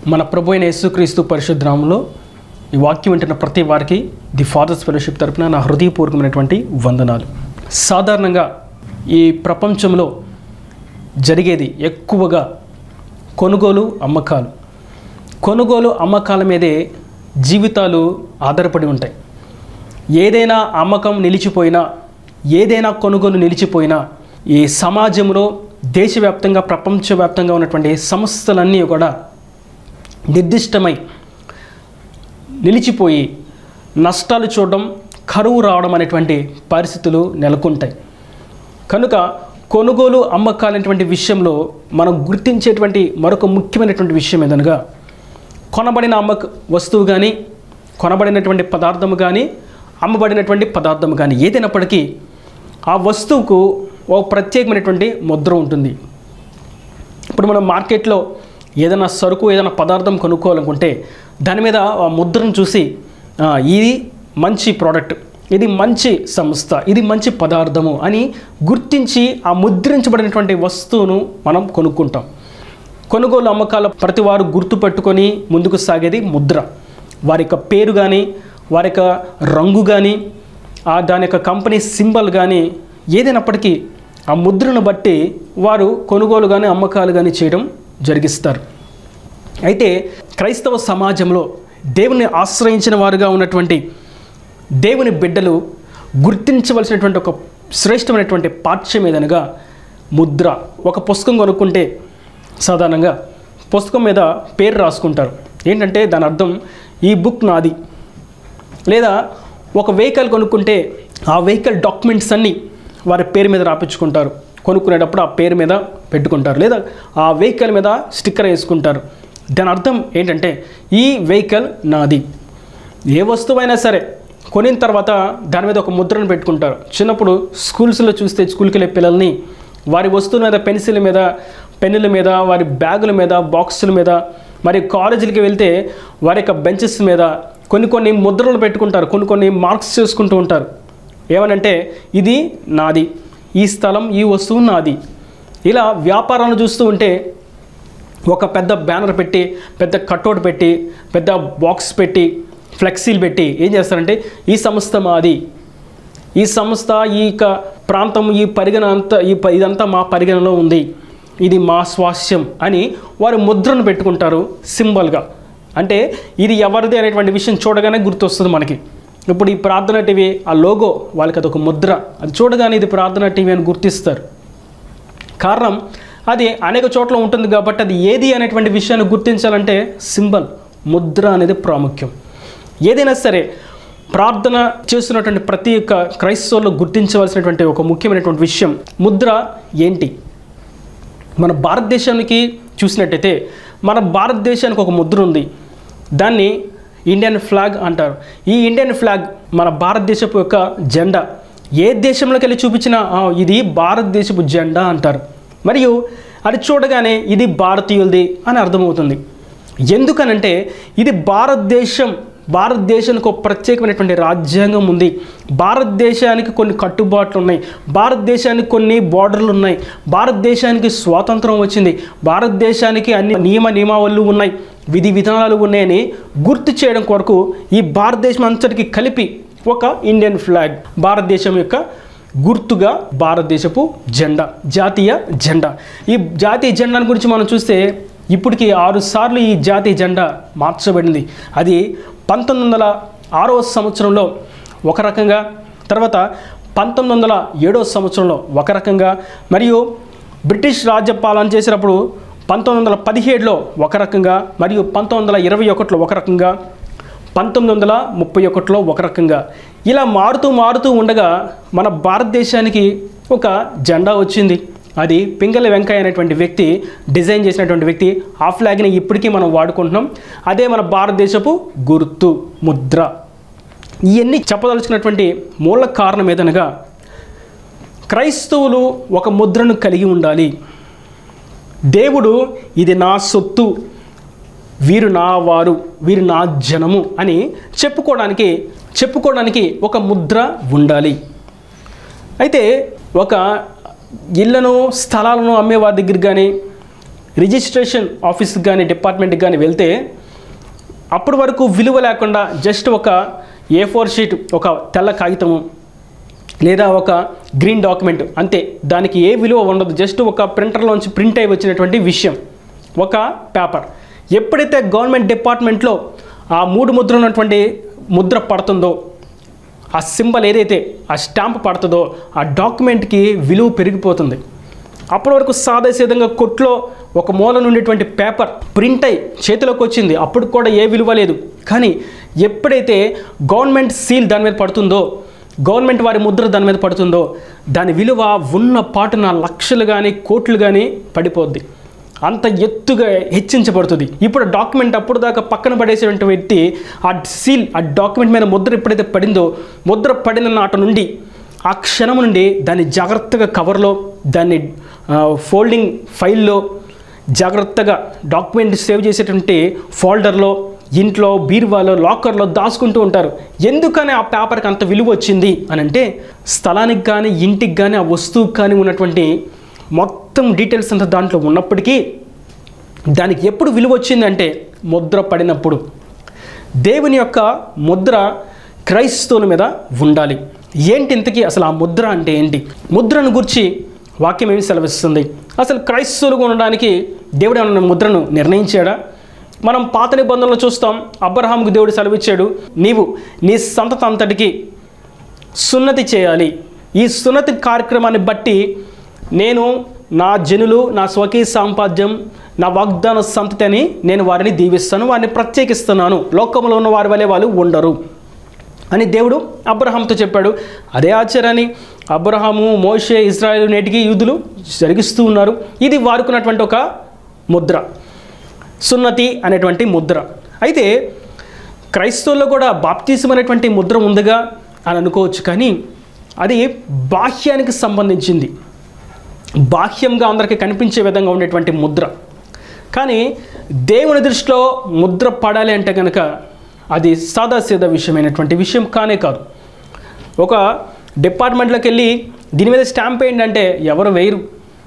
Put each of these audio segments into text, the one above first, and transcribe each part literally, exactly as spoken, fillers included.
మన ప్రభు అయిన యేసుక్రీస్తు పరిశుద్ధ నామములో ఈ వాక్యం వింటున్న ప్రతి వారికి ది ఫాదర్స్ ఫెలోషిప్ తరపున నా హృదయపూర్వకమైనటువంటి వందనాలు. సాధారణంగా ఈ ప్రపంచంలో జరిగేది ఎక్కువగా కొనుగోలు అమ్మకాలు కొనుగోలు అమ్మకాల మీదే జీవితాలు ఆధారపడి ఉంటాయి. ఏదైనా అమ్మకం నిలిచిపోయినా, ఏదైనా కొనుగోలు నిలిచిపోయినా ఈ సమాజంలో దేశవ్యాప్తంగా ప్రపంచవ్యాప్తంగా ఉన్నటువంటి సంస్థలన్నీ కూడా నిర్దిష్టమై నిలిచిపోయి నష్టాలు చూడడం, కరువు రావడం అనేటువంటి పరిస్థితులు నెలకొంటాయి. కనుక కొనుగోలు అమ్మకాలనేటువంటి విషయంలో మనం గుర్తించేటువంటి మరొక ముఖ్యమైనటువంటి విషయం ఏదనగా, కొనబడిన అమ్మక వస్తువు కానీ, కొనబడినటువంటి పదార్థము కానీ, అమ్మబడినటువంటి పదార్థము కానీ ఏదైనప్పటికీ ఆ వస్తువుకు ఒక ప్రత్యేకమైనటువంటి ముద్ర ఉంటుంది. ఇప్పుడు మనం మార్కెట్లో ఏదైనా సరుకు, ఏదైనా పదార్థం కొనుక్కోవాలనుకుంటే దాని మీద ఆ ముద్రను చూసి ఇది మంచి ప్రోడక్ట్, ఇది మంచి సంస్థ, ఇది మంచి పదార్థము అని గుర్తించి ఆ ముద్రించబడినటువంటి వస్తువును మనం కొనుక్కుంటాం. కొనుగోలు అమ్మకాల ప్రతి వారు గుర్తుపెట్టుకొని ముందుకు సాగేది ముద్ర. వారి యొక్క పేరు కానీ, వారి యొక్క రంగు కానీ, ఆ దాని యొక్క కంపెనీ సింబల్ కానీ ఏదైనప్పటికీ ఆ ముద్రను బట్టి వారు కొనుగోలు కానీ అమ్మకాలు కానీ చేయడం జరిగిస్తారు. అయితే క్రైస్తవ సమాజంలో దేవుని ఆశ్రయించిన వారుగా ఉన్నటువంటి దేవుని బిడ్డలు గుర్తించవలసినటువంటి ఒక శ్రేష్టమైనటువంటి పాఠ్యం ఏదనగా ముద్ర. ఒక పుస్తకం కొనుక్కుంటే సాధారణంగా పుస్తకం మీద పేరు రాసుకుంటారు. ఏంటంటే దాని అర్థం ఈ బుక్ నాది. లేదా ఒక వెహికల్ కొనుక్కుంటే ఆ వెహికల్ డాక్యుమెంట్స్ అన్నీ వారి పేరు మీద రాపించుకుంటారు. కొనుక్కునేటప్పుడు ఆ పేరు మీద పెట్టుకుంటారు, లేదా ఆ వెహికల్ మీద స్టిక్కర్ వేసుకుంటారు. దాని అర్థం ఏంటంటే ఈ వెహికల్ నాది. ఏ వస్తువైనా సరే కొనిన తర్వాత దాని మీద ఒక ముద్రను పెట్టుకుంటారు. చిన్నప్పుడు స్కూల్స్లో చూస్తే స్కూల్కి వెళ్ళే పిల్లల్ని వారి వస్తువుల మీద, పెన్సిల్ మీద, పెన్నుల మీద, వారి బ్యాగుల మీద, బాక్సుల మీద, మరి కాలేజీలకి వెళ్తే వారి యొక్క బెంచెస్ మీద కొన్ని కొన్ని ముద్రలు పెట్టుకుంటారు, కొన్ని కొన్ని మార్క్స్ చేసుకుంటూ ఉంటారు. ఏమనంటే ఇది నాది, ఈ స్థలం, ఈ వస్తువు నాది. ఇలా వ్యాపారాలను చూస్తూ ఉంటే ఒక పెద్ద బ్యానర్ పెట్టి, పెద్ద కట్అవుట్ పెట్టి, పెద్ద బాక్స్ పెట్టి, ఫ్లెక్సీలు పెట్టి ఏం చేస్తారంటే ఈ సంస్థ మాది, ఈ సంస్థ, ఈ ప్రాంతం, ఈ పరిగణ అంతా, ఈ ఇదంతా మా పరిగణలో ఉంది, ఇది మా స్వాస్థ్యం అని వారు ముద్రను పెట్టుకుంటారు సింబల్గా. అంటే ఇది ఎవరిది అనేటువంటి విషయం చూడగానే గుర్తొస్తుంది మనకి. ఇప్పుడు ఈ ప్రార్థన టీవీ ఆ లోగో వాళ్ళకి అదొక ముద్ర. అది చూడగానే ఇది ప్రార్థన టీవీ అని గుర్తిస్తారు. కారణం అది అనేక చోట్ల ఉంటుంది కాబట్టి అది ఏది అనేటువంటి విషయాన్ని గుర్తించాలంటే సింబల్, ముద్ర అనేది ప్రాముఖ్యం. ఏదైనా సరే ప్రార్థన చేస్తున్నటువంటి ప్రతి ఒక్క క్రైస్తవుల్లో గుర్తించవలసినటువంటి ఒక ముఖ్యమైనటువంటి విషయం ముద్ర ఏంటి. మన భారతదేశానికి చూసినట్టయితే మన భారతదేశానికి ఒక ముద్ర ఉంది. దాన్ని ఇండియన్ ఫ్లాగ్ అంటారు. ఈ ఇండియన్ ఫ్లాగ్ మన భారతదేశపు యొక్క జెండా. ఏ దేశంలోకి వెళ్ళి చూపించినా ఇది భారతదేశపు జెండా అంటారు. మరియు అది చూడగానే ఇది భారతీయులది అని అర్థమవుతుంది. ఎందుకనంటే ఇది భారతదేశం, భారతదేశానికి ఒక ప్రత్యేకమైనటువంటి రాజ్యాంగం ఉంది. భారతదేశానికి కొన్ని కట్టుబాట్లు ఉన్నాయి, భారతదేశానికి కొన్ని బార్డర్లు ఉన్నాయి, భారతదేశానికి స్వాతంత్రం వచ్చింది, భారతదేశానికి అన్ని నియమ నియమావళులు ఉన్నాయి, విధి విధానాలు ఉన్నాయని గుర్తు చేయడం కొరకు ఈ భారతదేశం అంతటికి కలిపి ఒక ఇండియన్ ఫ్లాగ్, భారతదేశం యొక్క గుర్తుగా భారతదేశపు జెండా, జాతీయ జెండా. ఈ జాతీయ జెండాను గురించి మనం చూస్తే ఇప్పటికి ఆరు సార్లు ఈ జాతీయ జెండా మార్చబడింది. అది పంతొమ్మిది వందల ఆరవ సంవత్సరంలో ఒక రకంగా, తర్వాత పంతొమ్మిది వందల ఏడవ సంవత్సరంలో ఒక రకంగా, మరియు బ్రిటిష్ రాజ్యపాలన చేసినప్పుడు పంతొమ్మిది వందల పదిహేడులో ఒక రకంగా, మరియు పంతొమ్మిది వందల ఇరవై ఒకటిలో ఒక రకంగా, పంతొమ్మిది వందల ముప్పై ఒకటిలో ఒక రకంగా, ఇలా మారుతూ మారుతూ ఉండగా మన భారతదేశానికి ఒక జెండా వచ్చింది. అది పింగళి వెంకయ్య అనేటువంటి వ్యక్తి డిజైన్ చేసినటువంటి వ్యక్తి. ఆ ఫ్లాగ్ని ఇప్పటికీ మనం వాడుకుంటున్నాం. అదే మన భారతదేశపు గుర్తు, ముద్ర. ఇవన్నీ చెప్పదలుచుకున్నటువంటి మూల కారణం ఏదనగా క్రైస్తవులు ఒక ముద్రను కలిగి ఉండాలి. దేవుడు ఇది నా సొత్తు, వీరు నా వారు, వీరు నా జనము అని చెప్పుకోవడానికి చెప్పుకోవడానికి ఒక ముద్ర ఉండాలి. అయితే ఒక ఇళ్లను, స్థలాలను అమ్మే వారి దగ్గర కానీ, రిజిస్ట్రేషన్ ఆఫీస్కి కానీ డిపార్ట్మెంట్కి కానీ వెళ్తే అప్పటి వరకు విలువ లేకుండా జస్ట్ ఒక ఏ ఫోర్ షీట్, ఒక తెల్ల కాగితము లేదా ఒక గ్రీన్ డాక్యుమెంట్ అంతే, దానికి ఏ విలువ ఉండదు. జస్ట్ ఒక ప్రింటర్లోంచి ప్రింట్ అయి వచ్చినటువంటి విషయం, ఒక పేపర్. ఎప్పుడైతే గవర్నమెంట్ డిపార్ట్మెంట్లో ఆ మూడు ముద్ర ఉన్నటువంటి ముద్ర పడుతుందో, ఆ సింబల్ ఏదైతే ఆ స్టాంప్ పడుతుందో, ఆ డాక్యుమెంట్కి విలువ పెరిగిపోతుంది. అప్పటి వరకు సాదాసీదంగా కొట్లో ఒక మూల నుండేటువంటి పేపర్ ప్రింట్ అయి చేతిలోకి వచ్చింది, అప్పుడు కూడా ఏ విలువ లేదు. కానీ ఎప్పుడైతే గవర్నమెంట్ సీల్ దాని మీద పడుతుందో, గవర్నమెంట్ వారి ముద్ర దాని మీద పడుతుందో, దాని విలువ ఉన్న పాటున లక్షలు కానీ కోట్లు కానీ పడిపోద్ది, అంత ఎత్తుగా హెచ్చించబడుతుంది. ఇప్పుడు డాక్యుమెంట్ అప్పుడు దాకా పక్కన పడేసేటువంటి వ్యక్తి ఆ సీల్, ఆ డాక్యుమెంట్ మీద ముద్ర ఎప్పుడైతే పడిందో, ముద్ర పడిన నాటి నుండి ఆ క్షణం నుండి దాన్ని జాగ్రత్తగా కవర్లో, దాన్ని ఫోల్డింగ్ ఫైల్లో జాగ్రత్తగా డాక్యుమెంట్ సేవ్ చేసేటువంటి ఫోల్డర్లో, ఇంట్లో బీరువాలో, లాకర్లో దాచుకుంటూ ఉంటారు. ఎందుకని ఆ పేపర్కి అంత విలువ వచ్చింది అని అంటే, స్థలానికి కానీ ఇంటికి కానీ ఆ వస్తువుకి కానీ ఉన్నటువంటి మొత్తం డీటెయిల్స్ అంతా దాంట్లో ఉన్నప్పటికీ దానికి ఎప్పుడు విలువ వచ్చిందంటే ముద్ర పడినప్పుడు. దేవుని యొక్క ముద్ర క్రైస్తవుల మీద ఉండాలి. ఏంటి ఇంతకీ అసలు ఆ ముద్ర అంటే ఏంటి? ముద్రను గురించి వాక్యం ఏమి సెలవిస్తుంది? అసలు క్రైస్తవులుగా ఉండడానికి దేవుడు ఏమన్నా ముద్రను నిర్ణయించాడా? మనం పాత నిబంధనలు చూస్తాం. అబ్రహాముకు దేవుడు సెలవిచ్చాడు, నీవు నీ సంతతి అంతటికి సున్నతి చేయాలి. ఈ సున్నతి కార్యక్రమాన్ని బట్టి నేను నా జనులు, నా స్వకీయ సాంపాద్యం, నా వాగ్దాన సంతతి అని నేను వారిని దీవిస్తాను, వారిని ప్రత్యేకిస్తున్నాను, లోకంలో ఉన్న వారి వలె వాళ్ళు ఉండరు అని దేవుడు అబ్రహాంతో చెప్పాడు. అదే ఆచారాన్ని అబ్రహాము, మోషే, ఇజ్రాయేలు నేటికి యూదులు జరిగిస్తూ ఉన్నారు. ఇది వారుకున్నటువంటి ఒక ముద్ర, సున్నతి అనేటువంటి ముద్ర. అయితే క్రైస్తవుల్లో కూడా బాప్తిసం అనేటువంటి ముద్ర ఉందిగా అని అనుకోవచ్చు, కానీ అది బాహ్యానికి సంబంధించింది, బాహ్యంగా అందరికీ కనిపించే విధంగా ఉండేటువంటి ముద్ర. కానీ దేవుని దృష్టిలో ముద్ర పడాలి అంటే కనుక అది సాదాసీదా విషయమైనటువంటి విషయం కానే కాదు. ఒక డిపార్ట్మెంట్లోకి వెళ్ళి దీని మీద స్టాంప్ ఏంటంటే ఎవరు వేయరు.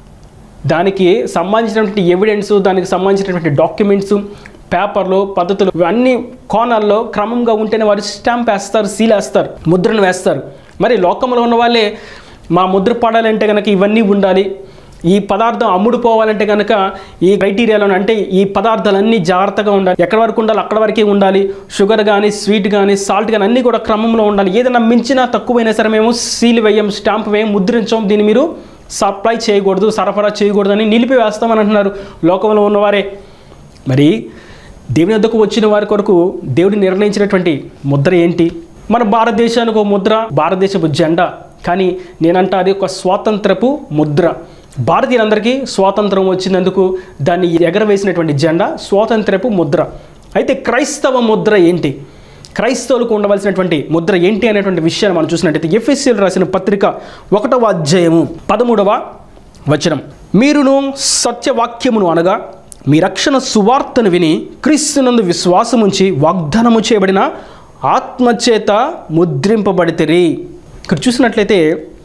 దానికి సంబంధించినటువంటి ఎవిడెన్స్, దానికి సంబంధించినటువంటి డాక్యుమెంట్స్, పేపర్లు, పద్ధతులు అన్ని కోణాల్లో క్రమంగా ఉంటేనే వారు స్టాంప్ వేస్తారు, సీల్ వేస్తారు, ముద్రను వేస్తారు. మరి లోకంలో ఉన్న వాళ్ళే మా ముద్ర పడాలంటే కనుక ఇవన్నీ ఉండాలి, ఈ పదార్థం అమ్ముడుపోవాలంటే కనుక ఈ క్రైటీరియాలో అంటే ఈ పదార్థాలన్నీ జాగ్రత్తగా ఉండాలి, ఎక్కడి వరకు ఉండాలి అక్కడ వరకే ఉండాలి, షుగర్ కానీ స్వీట్ కానీ సాల్ట్ కానీ అన్నీ కూడా క్రమంలో ఉండాలి. ఏదైనా మించినా తక్కువైనా సరే మేము సీల్ వేయం, స్టాంప్ వేయం, ముద్రించాం, దీన్ని మీరు సప్లై చేయకూడదు, సరఫరా చేయకూడదు అని నిలిపివేస్తామని అంటున్నారు లోకంలో ఉన్నవారే. మరి దేవుని వద్దకు వచ్చిన వారి కొరకు దేవుడు నిర్ణయించినటువంటి ముద్ర ఏంటి? మన భారతదేశానికి ఒక ముద్ర, భారతదేశపు జెండా. కానీ నేనంటా అది ఒక స్వాతంత్రపు ముద్ర. భారతీయులందరికీ స్వాతంత్రం వచ్చినందుకు దాన్ని ఎగరవేసినటువంటి జెండా స్వాతంత్రపు ముద్ర. అయితే క్రైస్తవ ముద్ర ఏంటి? క్రైస్తవులకు ఉండవలసినటువంటి ముద్ర ఏంటి అనేటువంటి విషయాన్ని మనం చూసినట్టయితే ఎఫెసీయులకు రాసిన పత్రిక ఒకటవ అధ్యాయము పదమూడవ వచనం, మీరును సత్యవాక్యమును అనగా మీ రక్షణ సువార్తను విని క్రీస్తునందు విశ్వాసముంచి వాగ్దానము చేయబడిన ఆత్మచేత ముద్రింపబడితిరి. ఇక్కడ చూసినట్లయితే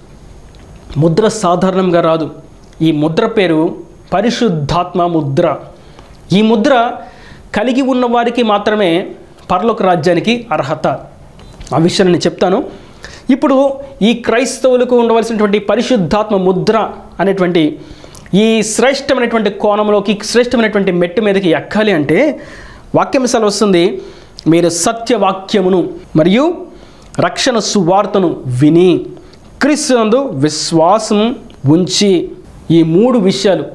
ముద్ర సాధారణంగా రాదు. ఈ ముద్ర పేరు పరిశుద్ధాత్మ ముద్ర. ఈ ముద్ర కలిగి ఉన్న వారికి మాత్రమే పరలోక రాజ్యానికి అర్హత. ఆ విషయాన్ని నేను చెప్తాను. ఇప్పుడు ఈ క్రైస్తవులకు ఉండవలసినటువంటి పరిశుద్ధాత్మ ముద్ర అనేటువంటి ఈ శ్రేష్టమైనటువంటి కోణంలోకి, శ్రేష్టమైనటువంటి మెట్టు మీదకి ఎక్కాలి అంటే వాక్యం సెలవు వస్తుంది, మీరు సత్యవాక్యమును మరియు రక్షణ సువార్తను విని క్రీస్తునందు విశ్వాసం ఉంచి. ఈ మూడు విషయాలు,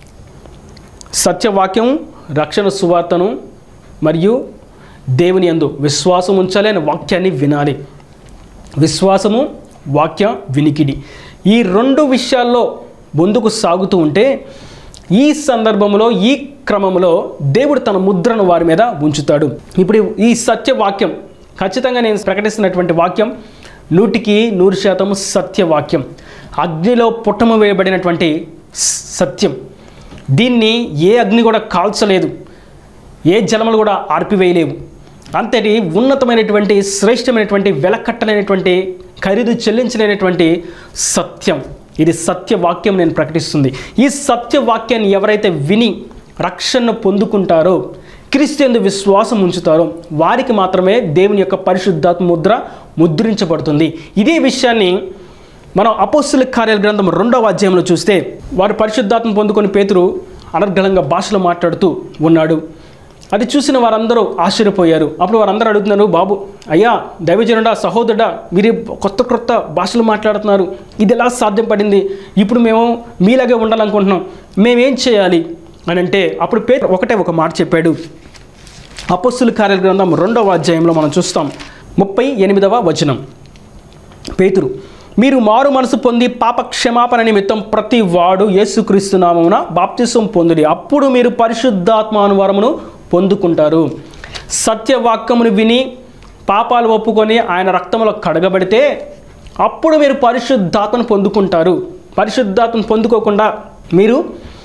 సత్యవాక్యం, రక్షణ సువార్తను మరియు దేవుని యందు విశ్వాసం ఉంచాలి అనే వాక్యాన్ని వినాలి. విశ్వాసము, వాక్య వినికిడి, ఈ రెండు విషయాల్లో ముందుకు సాగుతూ ఉంటే ఈ సందర్భంలో, ఈ క్రమంలో దేవుడు తన ముద్రను వారి మీద ఉంచుతాడు. ఇప్పుడు ఈ సత్యవాక్యం ఖచ్చితంగా నేను ప్రకటిస్తున్నటువంటి వాక్యం నూటికి నూరు శాతం సత్యవాక్యం, అగ్నిలో పుట్టమ వేయబడినటువంటి సత్యం. దీన్ని ఏ అగ్ని కూడా కాల్చలేదు, ఏ జలములు కూడా ఆర్పివేయలేవు. అంతటి ఉన్నతమైనటువంటి, శ్రేష్టమైనటువంటి, వెలకట్టలేనటువంటి, ఖరీదు చెల్లించలేనటువంటి సత్యం. ఇది సత్యవాక్యం నేను ప్రకటిస్తుంది. ఈ సత్యవాక్యాన్ని ఎవరైతే విని రక్షణను పొందుకుంటారో, క్రీస్తుయందు విశ్వాసం ఉంచుతారో వారికి మాత్రమే దేవుని యొక్క పరిశుద్ధాత్మ ముద్ర ముద్రించబడుతుంది. ఇదే విషయాన్ని మనం అపోస్తుల కార్యాల గ్రంథం రెండవ అధ్యాయంలో చూస్తే, వారు పరిశుద్ధాత్మ పొందుకొని పేతురు అనర్గళంగా భాషలో మాట్లాడుతూ ఉన్నాడు. అది చూసిన వారందరూ ఆశ్చర్యపోయారు. అప్పుడు వారందరూ అడుగుతున్నారు, బాబు అయ్యా దైవజనుడా, సహోదరుడా, మీరు కొత్త కొత్త భాషలు మాట్లాడుతున్నారు, ఇది ఎలా సాధ్యం పడింది? ఇప్పుడు మేము మీలాగే ఉండాలనుకుంటున్నాం, మేమేం చేయాలి అని అంటే, అప్పుడు పేతురు ఒకటే ఒక మాట చెప్పాడు. అపోస్తుల కార్యాల గ్రంథం రెండవ అధ్యాయంలో మనం చూస్తాం, ముప్పై ఎనిమిదవ వచనం. పేతురు, మీరు మారు మనసు పొంది పాప క్షమాపణ నిమిత్తం ప్రతి వాడు యేసుక్రీస్తు నామమున బాప్తిసం పొందుడి, అప్పుడు మీరు పరిశుద్ధాత్మ అనువరమును పొందుకుంటారు. సత్యవాక్యమును విని పాపాలు ఒప్పుకొని ఆయన రక్తంలో కడగబడితే అప్పుడు మీరు పరిశుద్ధాత్మను పొందుకుంటారు. పరిశుద్ధాత్మను పొందుకోకుండా మీరు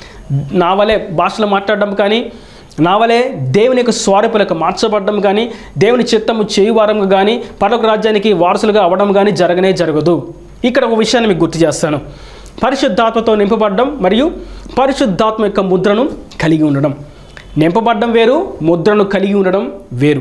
నా వలె భాషలు మాట్లాడడం కానీ, నా వలె దేవుని యొక్క స్వరూపులకు మార్చబడడం కానీ, దేవుని చిత్తము చేయువారంగా కానీ, పరలోక రాజ్యానికి వారసులుగా అవ్వడం కానీ జరగనే జరగదు. ఇక్కడ ఒక విషయాన్ని మీకు గుర్తు చేస్తాను. పరిశుద్ధాత్మతో నింపబడడం మరియు పరిశుద్ధాత్మ యొక్క ముద్రను కలిగి ఉండడం. నింపబడడం వేరు, ముద్రను కలిగి ఉండడం వేరు.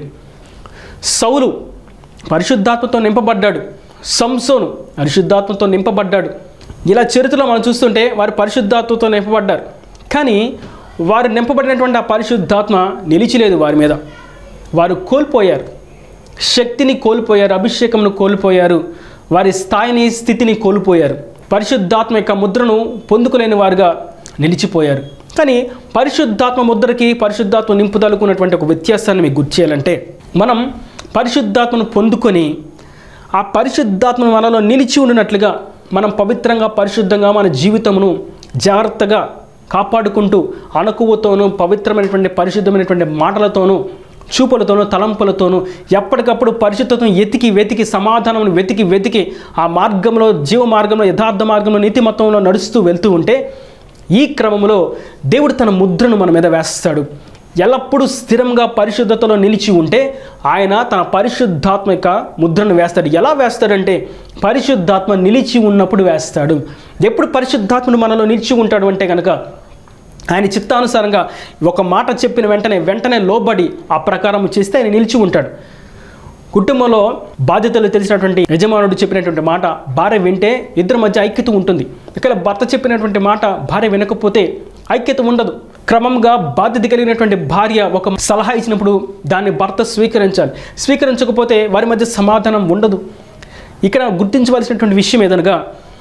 సౌలు పరిశుద్ధాత్మతో నింపబడ్డాడు, సంసోను పరిశుద్ధాత్మతో నింపబడ్డాడు. ఇలా చరిత్రలో మనం చూస్తుంటే వారు పరిశుద్ధాత్మతో నింపబడ్డారు. కానీ వారు నింపబడినటువంటి ఆ పరిశుద్ధాత్మ నిలిచిలేదు వారి మీద. వారు కోల్పోయారు, శక్తిని కోల్పోయారు, అభిషేకంను కోల్పోయారు, వారి స్థాయిని స్థితిని కోల్పోయారు. పరిశుద్ధాత్మ యొక్క ముద్రను పొందుకోలేని వారుగా నిలిచిపోయారు. కానీ పరిశుద్ధాత్మ ముద్రకి పరిశుద్ధాత్మ నింపుదలకు ఉన్నటువంటి ఒక వ్యత్యాసాన్ని మీకు గుర్తు చేయాలంటే, మనం పరిశుద్ధాత్మను పొందుకొని ఆ పరిశుద్ధాత్మ మనలో నిలిచి ఉన్నట్లుగా మనం పవిత్రంగా పరిశుద్ధంగా మన జీవితమును జాగ్రత్తగా కాపాడుకుంటూ అణకువతోనూ పవిత్రమైనటువంటి పరిశుద్ధమైనటువంటి మాటలతోనూ చూపులతోనూ తలంపులతోనూ ఎప్పటికప్పుడు పరిశుద్ధతను ఎతికి వెతికి సమాధానం వెతికి వెతికి ఆ మార్గంలో, జీవ మార్గంలో, యథార్థ మార్గంలో, నీతిమత్వంలో నడుస్తూ వెళ్తూ ఉంటే ఈ క్రమంలో దేవుడు తన ముద్రను మన మీద వేస్తాడు. ఎల్లప్పుడూ స్థిరంగా పరిశుద్ధతలో నిలిచి ఉంటే ఆయన తన పరిశుద్ధాత్మ యొక్క ముద్రను వేస్తాడు. ఎలా వేస్తాడంటే పరిశుద్ధాత్మ నిలిచి ఉన్నప్పుడు వేస్తాడు. ఎప్పుడు పరిశుద్ధాత్మను మనలో నిలిచి ఉంటాడు అంటే కనుక ఆయన చిత్తానుసారంగా ఒక మాట చెప్పిన వెంటనే వెంటనే లోబడి ఆ ప్రకారం చేస్తే ఆయన నిలిచి ఉంటాడు. కుటుంబంలో బాధ్యతలు తెలిసినటువంటి యజమానుడు చెప్పినటువంటి మాట భార్య వింటే ఇద్దరి మధ్య ఐక్యత ఉంటుంది. ఇక్కడ భర్త చెప్పినటువంటి మాట భార్య వినకపోతే ఐక్యత ఉండదు. క్రమంగా బాధ్యత కలిగినటువంటి భార్య ఒక సలహా ఇచ్చినప్పుడు దాన్ని భర్త స్వీకరించాలి. స్వీకరించకపోతే వారి మధ్య సమాధానం ఉండదు. ఇక్కడ గుర్తించవలసినటువంటి విషయం ఏదనగా,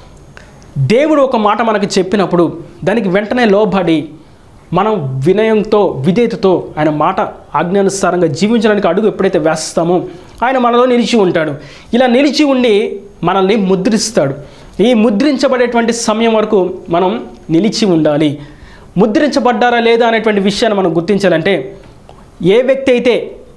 దేవుడు ఒక మాట మనకు చెప్పినప్పుడు దానికి వెంటనే లోబడి మనం వినయంతో విధేయతతో ఆయన మాట ఆజ్ఞానుసారంగా జీవించడానికి అడుగు ఎప్పుడైతే వేస్తామో ఆయన మనలో నిలిచి ఉంటాడు. ఇలా నిలిచి ఉండి మనల్ని ముద్రిస్తాడు. ఈ ముద్రించబడేటువంటి సమయం వరకు మనం నిలిచి ఉండాలి. ముద్రించబడ్డారా లేదా అనేటువంటి విషయాన్ని మనం గుర్తించాలంటే, ఏ వ్యక్తి అయితే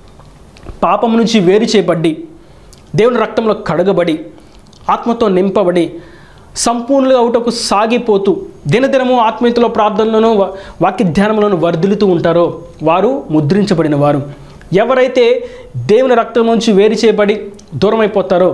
పాపం నుంచి వేరు చేయబడి దేవుని రక్తంలో కడగబడి ఆత్మతో నింపబడి సంపూర్ణంగా అవుటకు సాగిపోతూ దినదినము ఆత్మీయతలో ప్రార్థనలను వాక్య ధ్యానంలోను వర్ధిల్లుతూ ఉంటారో వారు ముద్రించబడిన వారు. ఎవరైతే దేవుని రక్తం నుంచి వేరు చేయబడి దూరం అయిపోతారో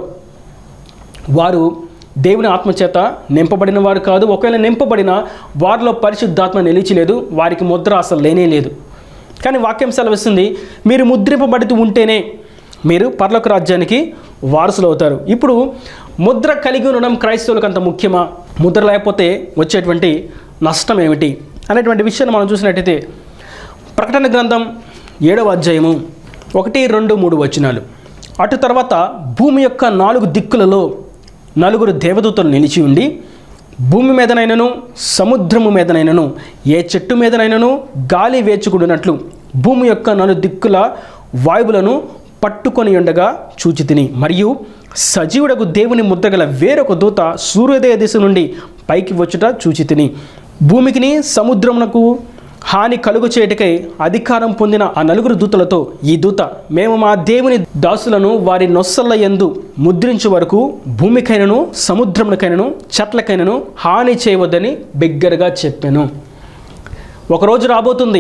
వారు దేవుని ఆత్మచేత నింపబడిన వారు కాదు. ఒకవేళ నింపబడిన వారిలో పరిశుద్ధాత్మ నిలిచిలేదు, వారికి ముద్ర అసలు లేనే లేదు. కానీ వాక్యం సెలవిస్తుంది, మీరు ముద్రింపబడుతూ ఉంటేనే మీరు పరలోక రాజ్యానికి వారసులు అవుతారు. ఇప్పుడు ముద్ర కలిగి ఉండడం క్రైస్తవులకు అంత ముఖ్యమా? ముద్ర లేకపోతే వచ్చేటువంటి నష్టం ఏమిటి అనేటువంటి విషయాన్ని మనం చూసినట్టయితే, ప్రకటన గ్రంథం ఏడవ అధ్యాయము ఒకటి రెండు మూడు వచనాలు. అటు తర్వాత భూమి యొక్క నాలుగు దిక్కులలో నలుగురు దేవదూతలు నిలిచి ఉండి, భూమి మీదనైనను సముద్రము మీదనైనను ఏ చెట్టు మీదనైనను గాలి వేచుకుడినట్లు భూమి యొక్క నలు దిక్కుల వాయువులను పట్టుకొని ఉండగా చూచితిని. మరియు సజీవుడకు దేవుని ముద్రగల వేరొక దూత సూర్యోదయ దిశ నుండి పైకి వచ్చుట చూచితిని. భూమికిని సముద్రమునకు హాని కలుగు చేయటకై అధికారం పొందిన ఆ నలుగురు దూతలతో ఈ దూత, మేము మా దేవుని దాసులను వారి నొస్సల యందు ముద్రించే వరకు భూమికైనను సముద్రమునకైనను చెట్లకైనను హాని చేయవద్దని బిగ్గరగా చెప్పాను. ఒకరోజు రాబోతుంది,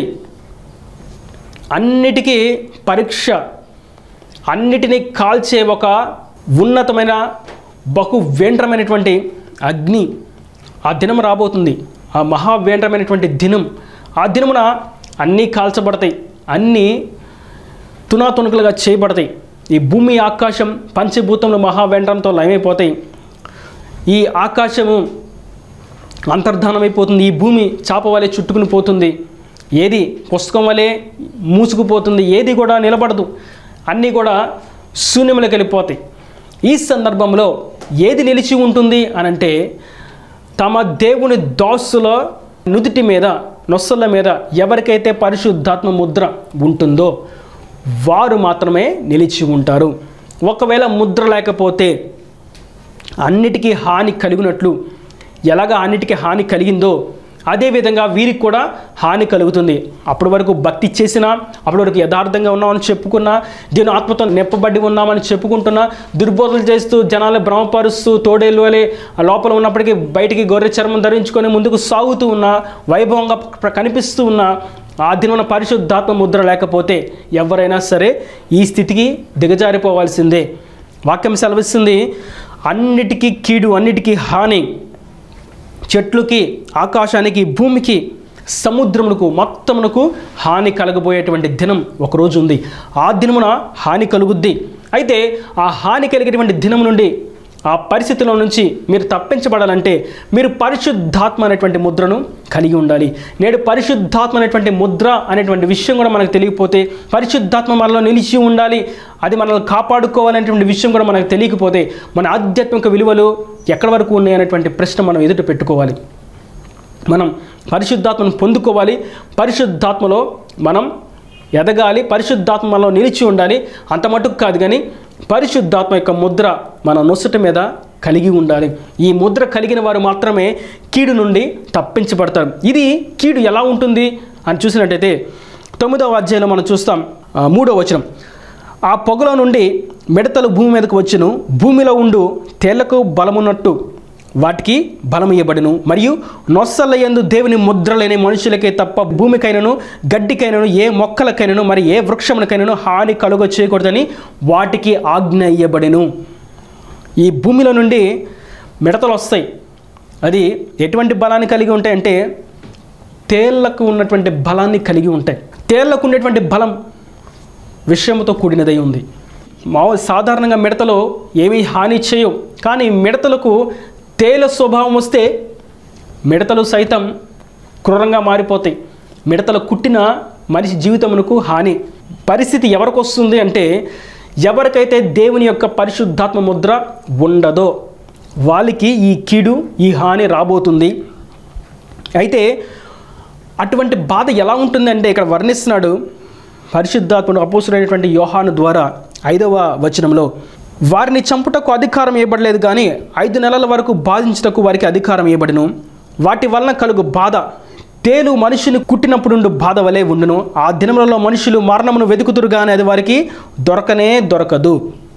అన్నిటికీ పరీక్ష, అన్నిటినీ కాల్చే ఒక ఉన్నతమైన బహు వేంద్రమైనటువంటి అగ్ని ఆ దినం రాబోతుంది. ఆ మహావేంద్రమైనటువంటి దినం, ఆ దినమున అన్నీ కాల్చబడతాయి, అన్నీ తునాతునకలుగా చేయబడతాయి. ఈ భూమి ఆకాశం పంచభూతంలో మహావేండ్రంతో లయమైపోతాయి. ఈ ఆకాశము అంతర్ధానమైపోతుంది, ఈ భూమి చాప వలె చుట్టుకుని పోతుంది, ఏది పుస్తకం వలె మూసుకుపోతుంది, ఏది కూడా నిలబడదు, అన్నీ కూడా శూన్యములకు వెళ్ళిపోతాయి. ఈ సందర్భంలో ఏది నిలిచి ఉంటుంది అనంటే తమ దేవుని దాసుల నుదుటి మీద నొస్సల మీద ఎవరికైతే పరిశుద్ధాత్మ ముద్ర ఉంటుందో వారు మాత్రమే నిలిచి ఉంటారు. ఒకవేళ ముద్ర లేకపోతే అన్నిటికీ హాని కలిగినట్లు ఎలాగ అన్నిటికీ హాని కలిగిందో అదేవిధంగా వీరికి కూడా హాని కలుగుతుంది. అప్పటి వరకు భక్తి చేసినా, అప్పటి వరకు యథార్థంగా ఉన్నామని చెప్పుకున్నా, దీని ఆత్మతో నెప్పబడి ఉన్నామని చెప్పుకుంటున్నా, దుర్బోధలు చేస్తూ జనాలు భ్రమపరుస్తూ తోడేళ్ళు వలె లోపల ఉన్నప్పటికీ బయటికి గొర్రె చర్మం ధరించుకొని ముందుకు సాగుతూ ఉన్నా, వైభవంగా కనిపిస్తూ ఉన్నా, ఆ దినమున పరిశుద్ధాత్మ ముద్ర లేకపోతే ఎవరైనా సరే ఈ స్థితికి దిగజారిపోవాల్సిందే. వాక్యం సెలవిస్తుంది, అన్నిటికీ కీడు, అన్నిటికీ హాని, చెట్లుకి, ఆకాశానికి, భూమికి, సముద్రమునకు మొత్తమునకు హాని కలగబోయేటువంటి దినం ఒకరోజు ఉంది. ఆ దినమున హాని కలుగుద్ది. అయితే ఆ హాని కలిగేటువంటి దినం నుండి, ఆ పరిస్థితిలో నుంచి మీరు తప్పించబడాలంటే మీరు పరిశుద్ధాత్మ అనేటువంటి ముద్రను కలిగి ఉండాలి. నేడు పరిశుద్ధాత్మ అనేటువంటి ముద్ర అనేటువంటి విషయం కూడా మనకు తెలియకపోతే, పరిశుద్ధాత్మ మనలో నిలిచి ఉండాలి, అది మనల్ని కాపాడుకోవాలనేటువంటి విషయం కూడా మనకు తెలియకపోతే మన ఆధ్యాత్మిక విలువలు ఎక్కడి వరకు ఉన్నాయి అనేటువంటి ప్రశ్న మనం ఎదుట పెట్టుకోవాలి. మనం పరిశుద్ధాత్మను పొందుకోవాలి, పరిశుద్ధాత్మలో మనం ఎదగాలి, పరిశుద్ధాత్మ మనలో నిలిచి ఉండాలి. అంత మటుకు కాదు కానీ పరిశుద్ధాత్మ యొక్క ముద్ర మన నొసట మీద కలిగి ఉండాలి. ఈ ముద్ర కలిగిన వారు మాత్రమే కీడు నుండి తప్పించబడతారు. ఇది కీడు ఎలా ఉంటుంది అని చూసినట్టయితే తొమ్మిదవ అధ్యాయంలో మనం చూస్తాం, మూడవ వచనం, ఆ పొగలో నుండి మిడతలు భూమి మీదకు వచ్చును, భూమిలో ఉండు తేళ్లకు బలమున్నట్టు వాటికి బలం ఇవ్వబడును, మరియు నొస్సలయందు దేవుని ముద్ర లేని మనుషులకే తప్ప భూమికైనను గడ్డికైనను ఏ మొక్కలకైనను మరి ఏ వృక్షములకైనను హాని కలుగ చేయకూడదని వాటికి ఆజ్ఞ ఇయ్యబడెను. ఈ భూమిలో నుండి మిడతలు వస్తాయి. అది ఎటువంటి బలాన్ని కలిగి ఉంటాయంటే తేళ్లకు ఉన్నటువంటి బలాన్ని కలిగి ఉంటాయి. తేళ్లకు ఉండేటువంటి బలం విషయంతో కూడినదై ఉంది. మామూలు సాధారణంగా మిడతలు ఏమీ హాని చేయవు, కానీ మిడతలకు తేల స్వభావం వస్తే మిడతలు సైతం క్రూరంగా మారిపోతాయి. మిడతలు కుట్టిన మనిషి జీవితమునకు హాని. పరిస్థితి ఎవరికి వస్తుంది అంటే ఎవరికైతే దేవుని యొక్క పరిశుద్ధాత్మ ముద్ర ఉండదో వాళ్ళకి ఈ కీడు, ఈ హాని రాబోతుంది. అయితే అటువంటి బాధ ఎలా ఉంటుందంటే ఇక్కడ వర్ణిస్తున్నాడు పరిశుద్ధాత్ముడు అపోస్తుడైనటువంటి యోహాను ద్వారా ఐదవ వచనంలో, వారిని చంపుటకు అధికారం ఇవ్వబడలేదు కానీ ఐదు నెలల వరకు బాధించుటకు వారికి అధికారం ఇవ్వబడును. వాటి వలన కలుగు బాధ తేలు మనుషుని కుట్టినప్పుడు బాధ వలె ఉండును. ఆ దినములలో మనుషులు మరణమును వెతుకుతురు కానీ అది వారికి దొరకనే దొరకదు.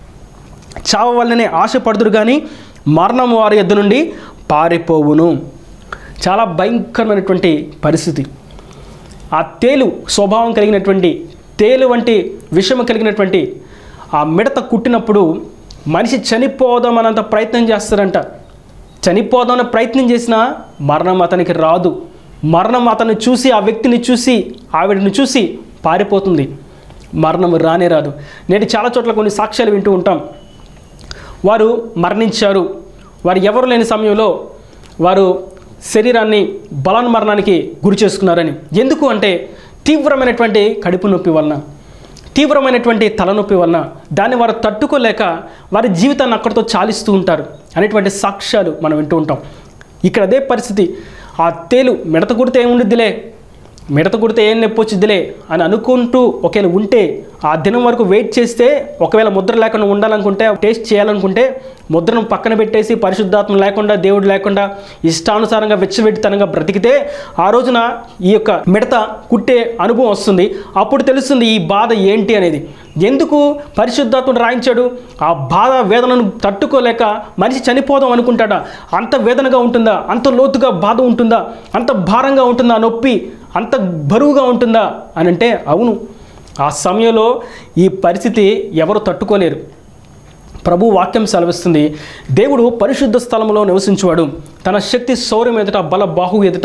చావ వల్లనే ఆశపడుతురు కానీ మరణం వారి యొద్ద నుండి పారిపోవును. చాలా భయంకరమైనటువంటి పరిస్థితి. ఆ తేలు స్వభావం కలిగినటువంటి, తేలు వంటి విషము కలిగినటువంటి ఆ మిడత కుట్టినప్పుడు మనిషి చనిపోదామన్నంత ప్రయత్నం చేస్తారంట. చనిపోదామని ప్రయత్నం చేసినా మరణం అతనికి రాదు. మరణం అతన్ని చూసి, ఆ వ్యక్తిని చూసి, ఆవిడని చూసి పారిపోతుంది. మరణం రానే రాదు. నేటి చాలా చోట్ల కొన్ని సాక్ష్యాలు వింటూ ఉంటాం. వారు మరణించారు, వారు ఎవరు లేని సమయంలో వారు శరీరాన్ని బలాన్మరణానికి గురి చేసుకున్నారని. ఎందుకు అంటే తీవ్రమైనటువంటి కడుపు నొప్పి వలన, తీవ్రమైనటువంటి తలనొప్పి వలన దాన్ని వారు తట్టుకోలేక వారి జీవితాన్ని అక్కడితో చాలిస్తూ ఉంటారు అనేటువంటి సాక్ష్యాలు మనం వింటూ ఉంటాం. ఇక్కడ అదే పరిస్థితి. ఆ తేలు మిడత కుడితే ఏముండిద్దిలే, మిడత కుడితే ఏం నొప్పి వచ్చిద్దిలే అని అనుకుంటూ ఒకవేళ ఉంటే ఆ దినం వరకు వెయిట్ చేస్తే, ఒకవేళ ముద్ర లేకుండా ఉండాలనుకుంటే, టేస్ట్ చేయాలనుకుంటే ముద్రను పక్కన పెట్టేసి పరిశుద్ధాత్మ లేకుండా, దేవుడు లేకుండా ఇష్టానుసారంగా వెచ్చవెట్టితనంగా బ్రతికితే ఆ రోజున ఈ యొక్క మిడత కుట్టే అనుభవం వస్తుంది. అప్పుడు తెలుస్తుంది ఈ బాధ ఏంటి అనేది. ఎందుకు పరిశుద్ధాత్ముడు రాయించాడు? ఆ బాధ వేదనను తట్టుకోలేక మనిషి చనిపోదాం అనుకుంటాడా? అంత వేదనగా ఉంటుందా? అంత లోతుగా బాధ ఉంటుందా? అంత భారంగా ఉంటుందా? నొప్పి అంత బరువుగా ఉంటుందా అని అంటే అవును. ఆ సమయంలో ఈ పరిస్థితి ఎవరు తట్టుకోలేరు. ప్రభు వాక్యం సెలవిస్తుంది, దేవుడు పరిశుద్ధ స్థలంలో నివసించువాడు, తన శక్తి శౌర్యం ఎదుట, బల బాహు ఎదుట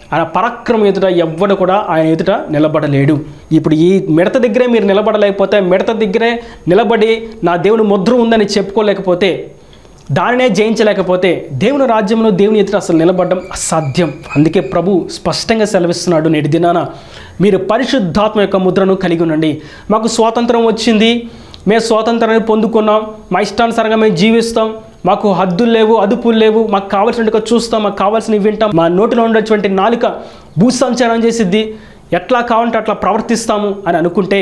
ఆయన పరాక్రమం ఎదుట ఎవ్వడు కూడా ఆయన ఎదుట నిలబడలేడు. ఇప్పుడు ఈ మిడత దగ్గరే మీరు నిలబడలేకపోతే, మిడత దగ్గరే నిలబడి నా దేవుని ముద్ర ఉందని చెప్పుకోలేకపోతే, దానినే జయించలేకపోతే దేవుని రాజ్యంలో దేవుని ఎదుట అసలు నిలబడడం అసాధ్యం. అందుకే ప్రభు స్పష్టంగా సెలవిస్తున్నాడు, నేటి దినాన మీరు పరిశుద్ధాత్మ యొక్క ముద్రను కలిగి ఉండండి. మాకు స్వాతంత్రం వచ్చింది, మేము స్వాతంత్రాన్ని పొందుకున్నాం, మా ఇష్టానుసారంగా మేము జీవిస్తాం, మాకు హద్దులు లేవు, అదుపులు లేవు, మాకు కావాల్సినట్టుగా చూస్తాం, మాకు కావాల్సినవి వింటాం, మా నోటిలో ఉన్నటువంటి నాలుక భూసంచారం చేసిద్ది, ఎట్లా కావాలంటే అట్లా ప్రవర్తిస్తాము అని అనుకుంటే,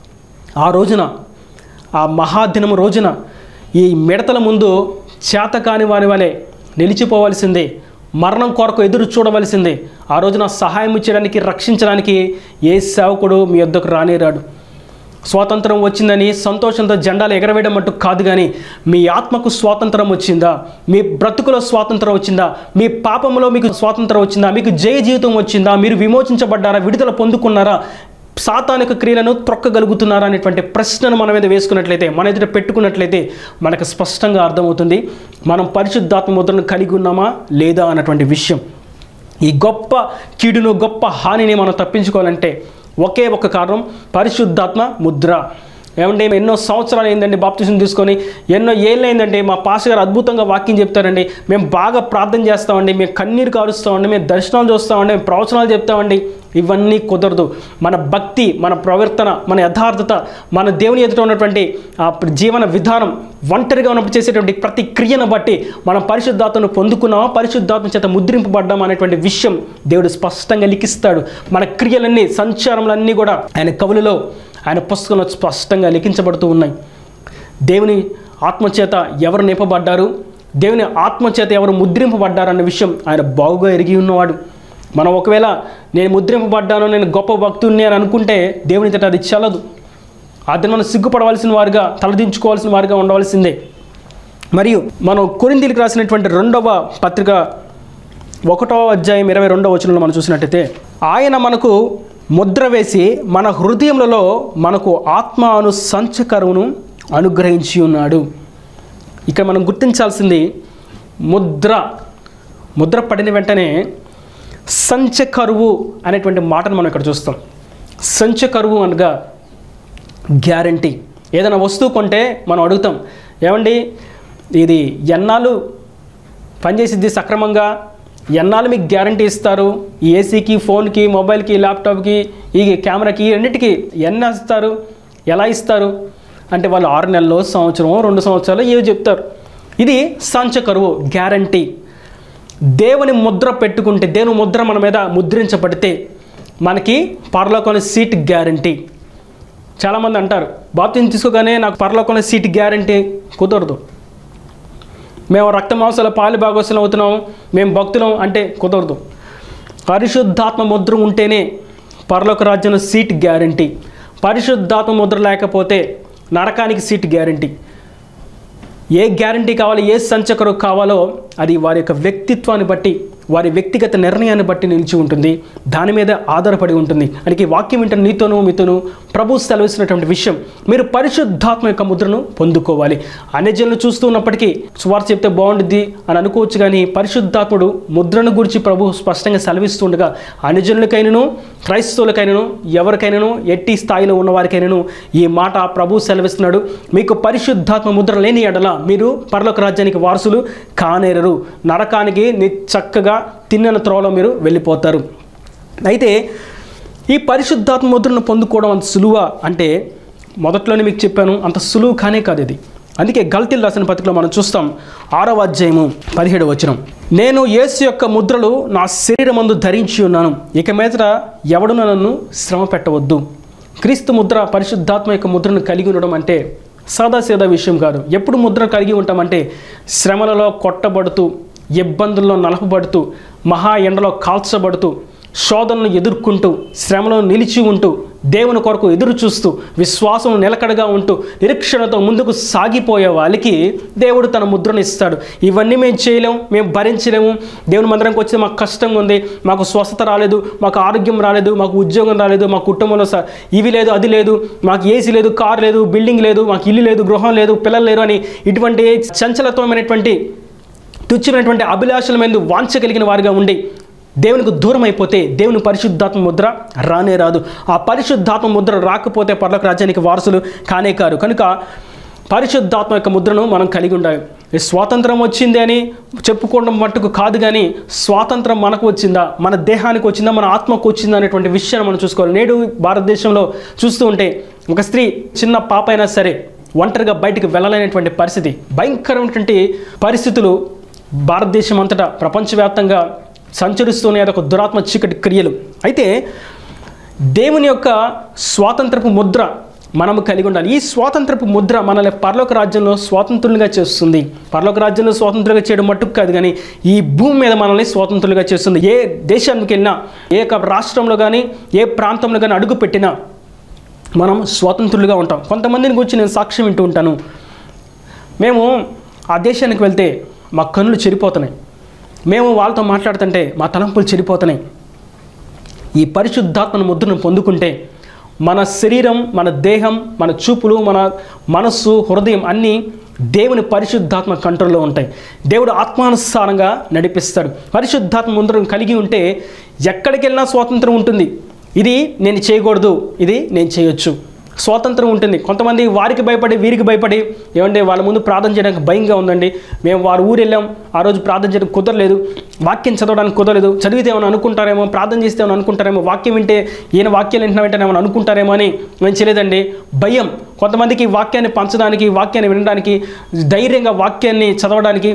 ఆ రోజున, ఆ మహాదినం రోజున ఈ మిడతల ముందు చేతకాని వారి వలె నిలిచిపోవలసిందే, మరణం కొరకు ఎదురు చూడవలసిందే. ఆ రోజున సహాయం చేయడానికి, రక్షించడానికి ఏ సేవకుడు మీ వద్దకు రానేరాడు. స్వాతంత్రం వచ్చిందని సంతోషంతో జెండాలు ఎగరవేయడం అంటూ కాదు, కానీ మీ ఆత్మకు స్వాతంత్రం వచ్చిందా, మీ బ్రతుకులో స్వాతంత్రం వచ్చిందా, మీ పాపంలో మీకు స్వాతంత్రం వచ్చిందా, మీకు జయ జీవితం వచ్చిందా, మీరు విమోచించబడ్డారా, విడుదల పొందుకున్నారా, సాతానిక క్రియలను త్రొక్కగలుగుతున్నారా అనేటువంటి ప్రశ్నను మన మీద వేసుకున్నట్లయితే, మన ఎదుట పెట్టుకున్నట్లయితే మనకు స్పష్టంగా అర్థమవుతుంది మనం పరిశుద్ధాత్మ ముద్రను కలిగి ఉన్నామా లేదా అన్నటువంటి విషయం. ఈ గొప్ప కీడును, గొప్ప హానిని మనం తప్పించుకోవాలంటే ఒకే ఒక కారణం, పరిశుద్ధాత్మ ముద్ర. ఏమంటే ఎన్నో సంవత్సరాలు అయిందండి బాప్తిసం తీసుకొని, ఎన్నో ఏళ్ళు అయిందండి మా పాస్టర్ గారు అద్భుతంగా వాక్యం చెప్తారండి, మేము బాగా ప్రార్థన చేస్తామండి, మేము కన్నీరు కారుస్తామండి, మేము దర్శనాలు చూస్తామండి, మేము ప్రవచనాలు చెప్తామండి. ఇవన్నీ కుదరదు. మన భక్తి, మన ప్రవర్తన, మన యథార్థత, మన దేవుని ఎదుట ఉన్నటువంటి ఆ జీవన విధానం, ఒంటరిగా ఉన్నప్పుడు చేసేటువంటి ప్రతి క్రియను బట్టి మనం పరిశుద్ధాత్మను పొందుకున్నామా, పరిశుద్ధాత్మ చేత ముద్రింపబడ్డామా అనేటువంటి విషయం దేవుడు స్పష్టంగా లిఖిస్తాడు. మన క్రియలన్నీ, సంచారములన్నీ కూడా ఆయన కవులలో, ఆయన పుస్తకంలో స్పష్టంగా లిఖించబడుతూ ఉన్నాయి. దేవుని ఆత్మచేత ఎవరు నింపబడ్డారు, దేవుని ఆత్మచేత ఎవరు ముద్రింపబడ్డారు అన్న విషయం ఆయన బాగుగా ఎరిగి ఉన్నవాడు. మనం ఒకవేళ నేను ముద్రింపబడ్డాను, నేను గొప్ప భక్తుడిని అని అనుకుంటే దేవుని చేత అది చల్లదు. అది మనం సిగ్గుపడవలసిన వారుగా, తలదించుకోవాల్సిన వారుగా ఉండవలసిందే. మరియు మనం కొరింథీయులకు రాసినటువంటి రెండవ పత్రిక ఒకటవ అధ్యాయం ఇరవై రెండవ వచనంలో మనం చూసినట్టయితే, ఆయన మనకు ముద్ర వేసి మన హృదయములలో మనకు ఆత్మ అను సంచకరువును అనుగ్రహించి ఉన్నాడు. ఇక్కడ మనం గుర్తించాల్సింది ముద్ర. ముద్ర పడిన వెంటనే సంచకరువు అనేటువంటి మాటను మనం ఇక్కడ చూస్తాం. సంచకరువు అనగా గ్యారంటీ. ఏదైనా వస్తువు కొంటే మనం అడుగుతాం, ఏమండి ఇది ఎన్నాళ్ళు పనిచేసిద్ది సక్రమంగా, ఎన్నాళ్ళు మీకు గ్యారంటీ ఇస్తారు, ఈ ఏసీకి, ఫోన్కి, మొబైల్కి, ల్యాప్టాప్కి, ఈ కెమెరాకి, అన్నిటికీ ఎన్ని ఇస్తారు, ఎలా ఇస్తారు అంటే వాళ్ళు ఆరు నెలలు, సంవత్సరం, రెండు సంవత్సరాలు ఏవి చెప్తారు. ఇది సంచకరువు, గ్యారంటీ. దేవుని ముద్ర పెట్టుకుంటే, దేవుని ముద్ర మన మీద ముద్రించబడితే మనకి పరలోకంలో సీట్ గ్యారంటీ. చాలామంది అంటారు, బాప్తిసం తీసుకోగానే నాకు పరలోకంలో సీట్ గ్యారంటీ. కుదరదు. మేము రక్త మాంసాల పాలు భాగస్వాములు అవుతున్నాం, మేము భక్తులం అంటే కుదరదు. పరిశుద్ధాత్మ ముద్ర ఉంటేనే పరలోక రాజ్యంలో సీట్ గ్యారంటీ. పరిశుద్ధాత్మ ముద్ర లేకపోతే నరకానికి సీట్ గ్యారంటీ. ఏ గ్యారంటీ కావాలో, ఏ సంచకరు కావాలో అది వారి యొక్క వ్యక్తిత్వాన్ని బట్టి, వారి వ్యక్తిగత నిర్ణయాన్ని బట్టి నిలిచి ఉంటుంది, దాని మీద ఆధారపడి ఉంటుంది. అందుకే వాక్యం వింటున్న నీతోనూ మీతోనూ ప్రభు సెలవిస్తున్నటువంటి విషయం, మీరు పరిశుద్ధాత్మ యొక్క ముద్రను పొందుకోవాలి. అన్యజనులు చూస్తూ ఉన్నప్పటికీ సువార్త చెప్తే బాగుంటుంది అని అనుకోవచ్చు, కానీ పరిశుద్ధాత్ముడు ముద్రను గురించి ప్రభు స్పష్టంగా సెలవిస్తుండగా అన్యజనులకైనను, క్రైస్తవులకైనను, ఎవరికైనాను, ఎట్టి స్థాయిలో ఉన్నవారికైనాను ఈ మాట ప్రభు సెలవిస్తున్నాడు, మీకు పరిశుద్ధాత్మ ముద్ర లేని ఎడల మీరు పరలోక రాజ్యానికి వారసులు కానేరరు, నరకానికి చక్కగా తిన్నన త్రోవలో మీరు వెళ్ళిపోతారు. అయితే ఈ పరిశుద్ధాత్మ ముద్రను పొందుకోవడం అంత సులువా అంటే, మొదట్లోనే మీకు చెప్పాను, అంత సులువు కానే కాదు ఇది. అందుకే గల్తీలు రాసిన పత్రికలో మనం చూస్తాం, ఆరవ అధ్యాయము పదిహేడు వచనం, నేను యేసు యొక్క ముద్రలు నా శరీరమందు ధరించి ఉన్నాను, ఇక మీదట ఎవడును నన్ను శ్రమ పెట్టవద్దు. క్రీస్తు ముద్ర, పరిశుద్ధాత్మ యొక్క ముద్రను కలిగి ఉండడం అంటే సాదాసీదా విషయం కాదు. ఎప్పుడు ముద్ర కలిగి ఉంటామంటే శ్రమలలో కొట్టబడుతూ, ఇబ్బందుల్లో నలపబడుతూ, మహా ఎండలో కాల్చబడుతూ, శోధనను ఎదుర్కొంటూ, శ్రమలో నిలిచి ఉంటూ, దేవుని కొరకు ఎదురు చూస్తూ, విశ్వాసం నిలకడగా ఉంటూ, నిరీక్షణతో ముందుకు సాగిపోయే వాళ్ళకి దేవుడు తన ముద్రను ఇస్తాడు. ఇవన్నీ మేము చేయలేము, మేము భరించలేము, దేవుని మందిరంకి వచ్చి మాకు కష్టంగా ఉంది, మాకు స్వస్థత రాలేదు, మాకు ఆరోగ్యం రాలేదు, మాకు ఉద్యోగం రాలేదు, మా కుటుంబంలో ఇవి లేదు, అది లేదు, మాకు ఏసీ లేదు, కారు లేదు, బిల్డింగ్ లేదు, మాకు ఇల్లు లేదు, గృహం లేదు, పిల్లలు లేరు అని ఇటువంటి చంచలత్వమైనటువంటి, తుచ్చమైనటువంటి అభిలాషల మీద వాంఛ కలిగిన వారిగా ఉండి దేవునికి దూరం అయిపోతే దేవుని పరిశుద్ధాత్మ ముద్ర రానే రాదు. ఆ పరిశుద్ధాత్మ ముద్ర రాకపోతే పరలోక రాజ్యానికి వారసులు కానే కారు. కనుక పరిశుద్ధాత్మ యొక్క ముద్రను మనం కలిగి ఉండాలి. స్వాతంత్రం వచ్చింది అని చెప్పుకోవడం మట్టుకు కాదు, కానీ స్వాతంత్రం మనకు వచ్చిందా, మన దేహానికి వచ్చిందా, మన ఆత్మకు వచ్చిందా అనేటువంటి విషయాన్ని మనం చూసుకోవాలి. నేడు భారతదేశంలో చూస్తూ ఉంటే ఒక స్త్రీ చిన్న పాప అయినా సరే ఒంటరిగా బయటికి వెళ్ళలేనటువంటి పరిస్థితి, భయంకరమైనటువంటి పరిస్థితులు భారతదేశం అంతటా ప్రపంచవ్యాప్తంగా సంచరిస్తూనే అదొక దురాత్మ చీకటి క్రియలు. అయితే దేవుని యొక్క స్వాతంత్రపు ముద్ర మనము కలిగి ఉండాలి. ఈ స్వాతంత్రపు ముద్ర మనల్ని పరలోక రాజ్యంలో స్వాతంత్రులుగా చేస్తుంది. పరలోక రాజ్యంలో స్వాతంత్రులుగా చేయడం మట్టుకు కాదు, కానీ ఈ భూమి మీద మనల్ని స్వాతంత్రులుగా చేస్తుంది. ఏ దేశానికి వెళ్ళినా, ఏ రాష్ట్రంలో కానీ, ఏ ప్రాంతంలో కానీ అడుగు పెట్టినా మనం స్వాతంత్రులుగా ఉంటాం. కొంతమందిని గురించి నేను సాక్ష్యం వింటూ ఉంటాను. మేము ఆ దేశానికి వెళ్తే మా కన్నులు చెడిపోతున్నాయి, మేము వాళ్ళతో మాట్లాడుతుంటే మా తలంపులు చెడిపోతున్నాయి. ఈ పరిశుద్ధాత్మను ముద్రను పొందుకుంటే మన శరీరం, మన దేహం, మన చూపులు, మన మనస్సు, హృదయం అన్నీ దేవుని పరిశుద్ధాత్మ కంట్రోల్లో ఉంటాయి. దేవుడు ఆత్మానుసారంగా నడిపిస్తాడు. పరిశుద్ధాత్మ ముద్రను కలిగి ఉంటే ఎక్కడికి వెళ్ళినా స్వాతంత్రం ఉంటుంది. ఇది నేను చేయకూడదు, ఇది నేను చేయొచ్చు, స్వాతంత్రం ఉంటుంది. కొంతమంది వారికి భయపడి వీరికి భయపడి ఏమంటే వాళ్ళ ముందు ప్రార్థన చేయడానికి భయంగా ఉందండి, మేము వారి ఊరు వెళ్ళాం, ఆ రోజు ప్రార్థన చేయడానికి కుదరలేదు, వాక్యం చదవడానికి కుదరలేదు, చదివితే ఏమైనా అనుకుంటారేమో, ప్రార్థన చేస్తే ఏమైనా అనుకుంటారేమో, వాక్యం వింటే ఈయన వాక్యాలు వింటున్నా వెంటనే ఏమైనా అనుకుంటారేమో అని మేము చేయలేదండి. భయం. కొంతమందికి వాక్యాన్ని పంచడానికి, వాక్యాన్ని వినడానికి, ధైర్యంగా వాక్యాన్ని చదవడానికి,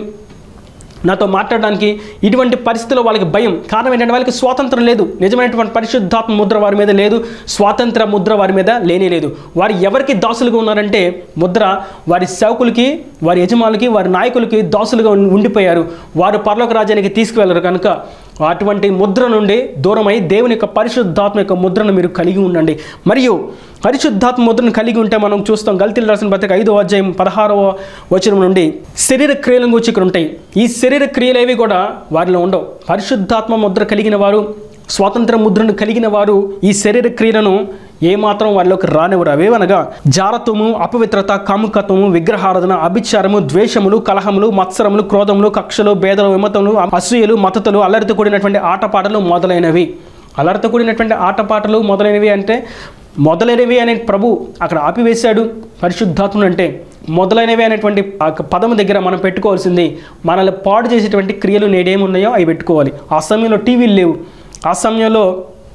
నాతో మాట్లాడడానికి ఇటువంటి పరిస్థితుల్లో వాళ్ళకి భయం. కారణం ఏంటంటే వాళ్ళకి స్వాతంత్రం లేదు. నిజమైనటువంటి పరిశుద్ధాత్మ ముద్ర వారి మీద లేదు, స్వాతంత్ర ముద్ర వారి మీద లేనే లేదు. వారు ఎవరికి దాసులుగా ఉన్నారంటే ముద్ర వారి సేవకులకి, వారి యజమానులకి, వారి నాయకులకి దాసులుగా ఉండిపోయారు. వారు పరలోక రాజ్యానికి తీసుకువెళ్ళరు. కనుక అటువంటి ముద్ర నుండి దూరమై దేవుని యొక్క పరిశుద్ధాత్మ యొక్క ముద్రను మీరు కలిగి ఉండండి. మరియు పరిశుద్ధాత్మ ముద్రను కలిగి ఉంటే మనం చూస్తాం, గల్తీలు రాసిన పత్రిక ఐదో అధ్యాయం పదహారవ వచనం నుండి శరీర క్రియల గురించి ఇక్కడ ఉంటాయి. ఈ శరీర క్రియలు ఏవి కూడా వారిలో ఉండవు. పరిశుద్ధాత్మ ముద్ర కలిగిన వారు, స్వాతంత్ర ముద్రను కలిగిన వారు ఈ శరీర క్రియలను ఏమాత్రం వారిలోకి రానివ్వరు. అవేవనగా జారత్వము, అపవిత్రత, కాముకత్వము, విగ్రహారాధన, అభిచారము, ద్వేషములు, కలహములు, మత్సరములు, క్రోధములు, కక్షలు, భేదలు, విమతములు, అసూయలు, మతతలు, అల్లరితో కూడినటువంటి ఆటపాటలు మొదలైనవి. అల్లరితో కూడినటువంటి ఆటపాటలు మొదలైనవి అంటే మొదలైనవి అనే ప్రభు అక్కడ ఆపివేశాడు. పరిశుద్ధాత్ముడు అంటే మొదలైనవి అనేటువంటి పదము దగ్గర మనం పెట్టుకోవాల్సింది మనల్ని పాడు చేసేటువంటి క్రియలు నేడేమున్నాయో అవి పెట్టుకోవాలి. ఆ సమయంలో టీవీలు లేవు, ఆ సమయంలో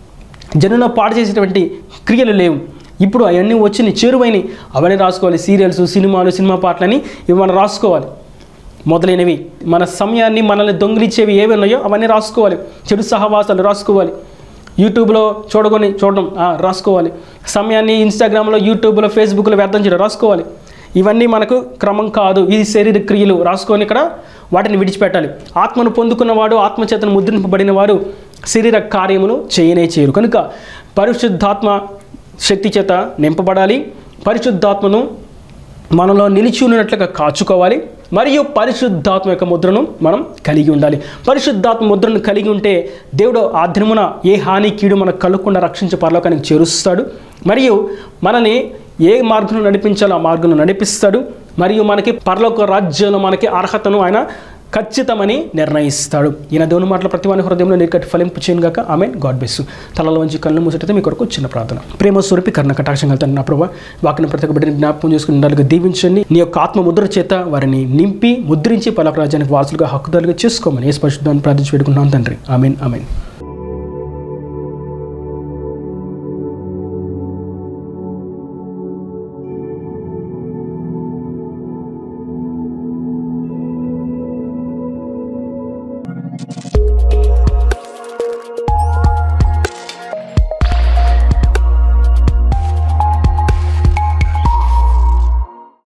జనుల పాడు చేసేటువంటి క్రియలు లేవు. ఇప్పుడు అవన్నీ వచ్చి చేరువైనవి, అవన్నీ రాసుకోవాలి. సీరియల్స్, సినిమాలు, సినిమా పాటలని ఇవి మనం రాసుకోవాలి. మొదలైనవి మన సమయాన్ని మనల్ని దొంగిలించేవి ఏవి ఉన్నాయో అవన్నీ రాసుకోవాలి. చెడు సహవాసాలు రాసుకోవాలి. యూట్యూబ్లో చూడకొని చూడడం రాసుకోవాలి. సమయాన్ని ఇన్స్టాగ్రామ్లో, యూట్యూబ్లో, ఫేస్బుక్లో వ్యర్థం చేయడం రాసుకోవాలి. ఇవన్నీ మనకు క్రమం కాదు. ఇది శరీర క్రియలు రాసుకొని ఇక్కడ వాటిని విడిచిపెట్టాలి. ఆత్మను పొందుకున్నవాడు, ఆత్మచేతను ముద్రింపబడిన వారు శరీర కార్యములు చేయనే చేయరు. కనుక పరిశుద్ధాత్మ శక్తి చేత నింపబడాలి. పరిశుద్ధాత్మను మనలో నిలిచి ఉన్నట్లుగా కాచుకోవాలి. మరియు పరిశుద్ధాత్మ యొక్క ముద్రను మనం కలిగి ఉండాలి. పరిశుద్ధాత్మ ముద్రను కలిగి ఉంటే దేవుడు ఆ దినమున ఏ హాని కీడు మనకు కలగకుండా రక్షించి పరలోకానికి చేరుస్తాడు. మరియు మనని ఏ మార్గంలో నడిపించాలో ఆ మార్గంలో నడిపిస్తాడు. మరియు మనకి పరలోక రాజ్యంలో మనకి అర్హతను ఆయన ఖచ్చితమని నిర్ణయిస్తాడు. ఈయన దేవుని మాటల ప్రతి వాని హృదయంలో నీకటి ఫలింపు చేయను గాక. ఆమెన్. God bless you. తలలో వంచి కళ్ళు మూసితే మీ కొరకు చిన్న ప్రార్థన. ప్రేమ స్వరూపి కర్ణ కటాక్షం కలుగుతాను నా ప్రభావ. వాక్యం ప్రతి ఒక్క బిడ్డని జ్ఞాపకం చేసుకుని ఉండాలిగా దీవించండి. నీ యొక్క ఆత్మ ముద్ర చేత వారిని నింపి ముద్రించి పరలోక రాజ్యానికి వారసులుగా హక్కుదారులుగా చేసుకోమని యేసు పరిశుద్ధాన్ని ప్రార్థించి పెట్టుకున్నాను తండ్రి. ఆమెన్. ఆమెన్.